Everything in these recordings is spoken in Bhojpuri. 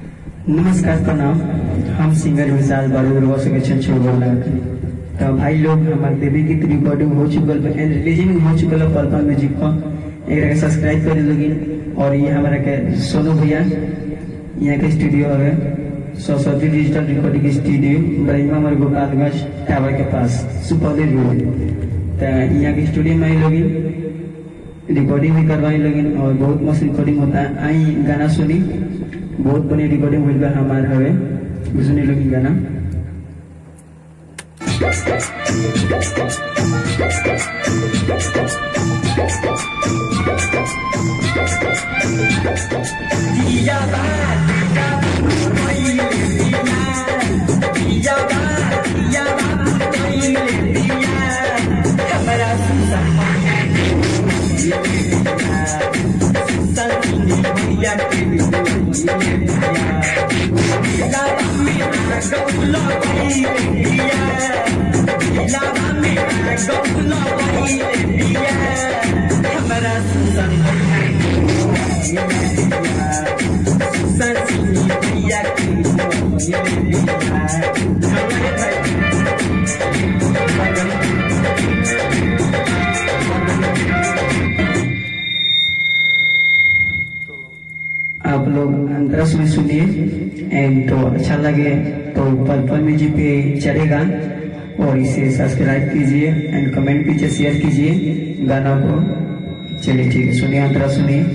नमस्कार प्रणाम। हम सिंगर विशाल बारूद सेक्शन छोड़ बोल रहे थे। तो भाई लोग हमारे देवी गीत रिकॉर्डिंग हो चुकल एंड रिलीजिंग हो चुकल पल्पल म्यूजिक को एक सब्सक्राइब कर लोगिन। और ये हमारा के सोनू भैया यहाँ के स्टूडियो है सरस्वती डिजिटल रिकॉर्डिंग स्टूडियो ब्रह्मा मर गोपालगंज टावर के पास सुपौली रोड। तो यहाँ के स्टूडियो में लोगिन रिकॉर्डिंग भी करवाई लोगिन और बहुत मस्त रिकॉर्डिंग होता है। आई गाना सुनी बहुत बड़ी रिकॉर्डिंग हुई हमारे हवे सुनी लोग गाना। आप लोग अंतरस में सुनिए एंड तो अच्छा लगे तो पल्पल म्यूजिक पे चढ़ेगा और इसे सब्सक्राइब कीजिए एंड कमेंट कीजिए शेयर कीजिए गाना को। चलिए ठीक है सुनिए अंतरस सुनिए।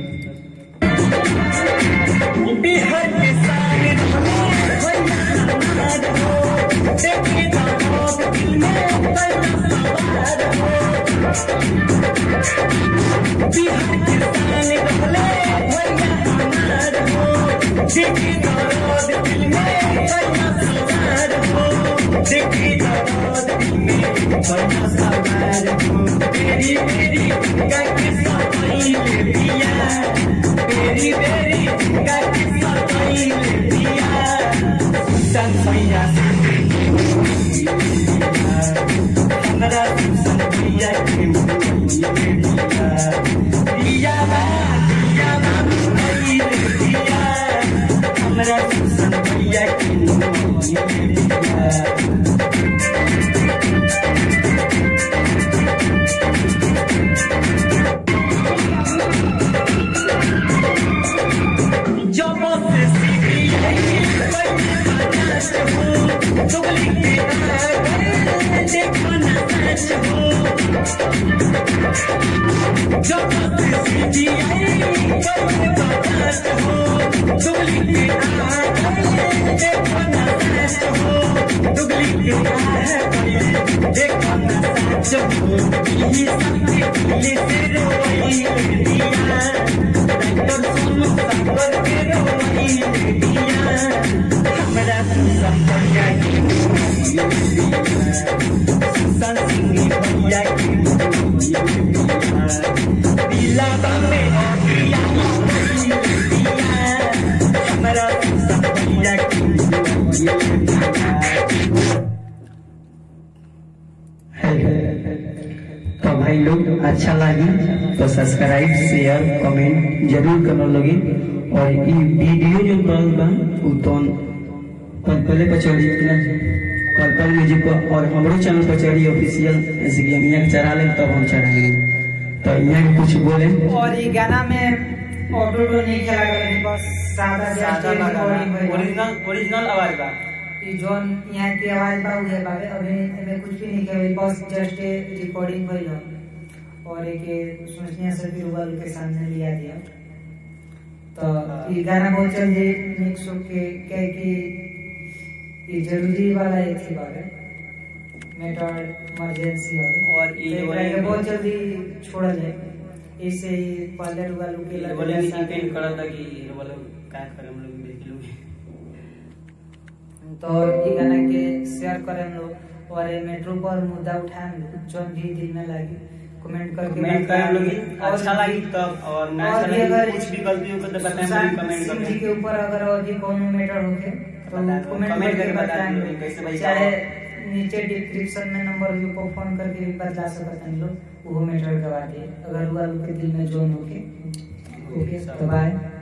तो भाई लोग अच्छा लगी तो सब्सक्राइब शेयर कमेंट जरूर करना लोगी। और ये वीडियो जो बा तो पहले पर चढ़ी पल्पल म्यूजिक को और हमारे चैनल पर चढ़ी ऑफिशियल ऐसे कि हम यहाँ चढ़ा लें तब हम चढ़ाएंगे। तो यहाँ कुछ बोले और ये गाना में ऑटो टोन नहीं खेला गया बस सादा ओरिजिनल आवाज बा जोन यहाँ की आवाज बा उहे बाबे अभी में कुछ भी नहीं किया बस जस्ट रिकॉर्डिंग भइल और एक सोचने से भी रूबल के सामने लिया दिया। तो ये गाना बहुत जल्दी मिक्स होके क्या कि ये जरूरी वाला एक थी बाबे मेटल इमरजेंसी और ये बहुत जल्दी छोड़ा जाए इससे ही पहले रूबल के लगे डिपेंड करता कि रूबल क्या करे हम लोग देख लोगे। तो ये गाना के शेयर करें हम लोग और मेट्रो पर मुद्दा उठाएं जो भी दिल में लगे कमेंट करके लोग अच्छा लगी तब और अगर कुछ भी गलती हो तो बताएं कमेंट करके के ऊपर अगर और भी कोनो मैटर होके तो कमेंट करके बताएं कैसे चाहे नीचे डिस्क्रिप्शन में नंबर को फोन करके भी बता सकते हैं लोग वो मैटर करवा दिए अगर वो के दिल में जोन होके ओके बाय।